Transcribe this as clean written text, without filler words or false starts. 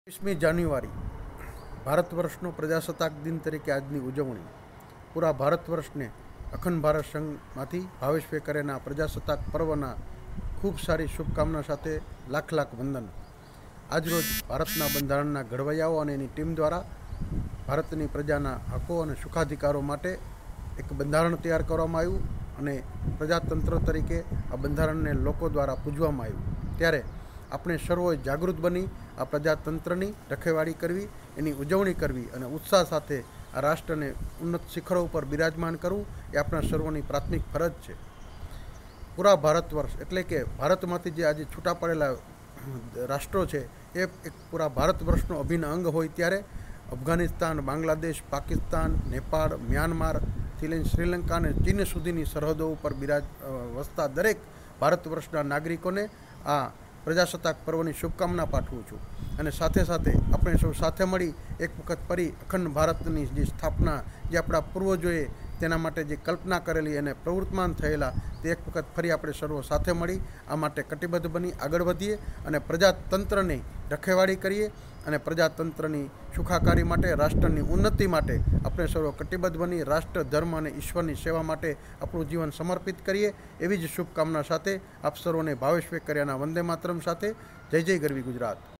20મી જાન્યુઆરી ભારત વર્ષનો પ્રજાસત્તાક દિન તરીકે આજની ઉજવણી પૂરા ભારત વર્ષને અખંડ ભારત સંઘમાંથી ભાવેશ વેકરિયાના પ્રજાસત્તાક પર્વના ખૂબ સારી શુભકામના સાથે લાખ લાખ વંદન। આજરોજ ભારતના બંધારણના ઘડવૈયાઓ અને એની ટીમ દ્વારા ભારતની પ્રજાના હકો અને સુખાધિકારો માટે એક બંધારણ તૈયાર કરવામાં આવ્યું અને પ્રજાતંત્ર તરીકે આ બંધારણને લોકો દ્વારા પૂજવામાં આવ્યું। ત્યારે આપણે સર્વોએ જાગૃત બની આ પ્રજાતંત્રની રખેવાળી કરવી, એની ઉજવણી કરવી અને ઉત્સાહ સાથે આ રાષ્ટ્રને ઉન્નત શિખરો ઉપર બિરાજમાન કરવું એ આપણા સર્વોની પ્રાથમિક ફરજ છે। પૂરા ભારત વર્ષ એટલે કે ભારતમાંથી જે આજે છૂટા પડેલા રાષ્ટ્રો છે એ એક પૂરા ભારત વર્ષનો અભિન્ન અંગ હોય ત્યારે અફઘાનિસ્તાન, બાંગ્લાદેશ, પાકિસ્તાન, નેપાળ, મ્યાનમારથી લઈને શ્રીલંકા અને ચીન સુધીની સરહદો ઉપર વસતા દરેક ભારત વર્ષના નાગરિકોને આ પ્રજાસત્તાક પર્વની શુભકામના પાઠવું છું। અને સાથે સાથે આપણે સૌ સાથે મળી એક વખત ફરી અખંડ ભારતની જે સ્થાપના જે આપણા પૂર્વજોએ તેના માટે જે કલ્પના કરેલી અને પ્રવૃત્તમાન થયેલા તે એક વખત ફરી આપણે સર્વો સાથે મળી આ માટે કટિબદ્ધ બની આગળ વધીએ અને પ્રજાતંત્રની રખેવાળી કરીએ અને પ્રજાતંત્રની સુખાકારી માટે, રાષ્ટ્રની ઉન્નતિ માટે આપણે સર્વ કટિબદ્ધ બની રાષ્ટ્ર, ધર્મ અને ઈશ્વરની સેવા માટે આપણું જીવન સમર્પિત કરીએ એવી જ શુભકામના સાથે આપ સર્વોને ભાવેશ વેકરિયાના વંદે માતરમ સાથે જય જય ગરવી ગુજરાત।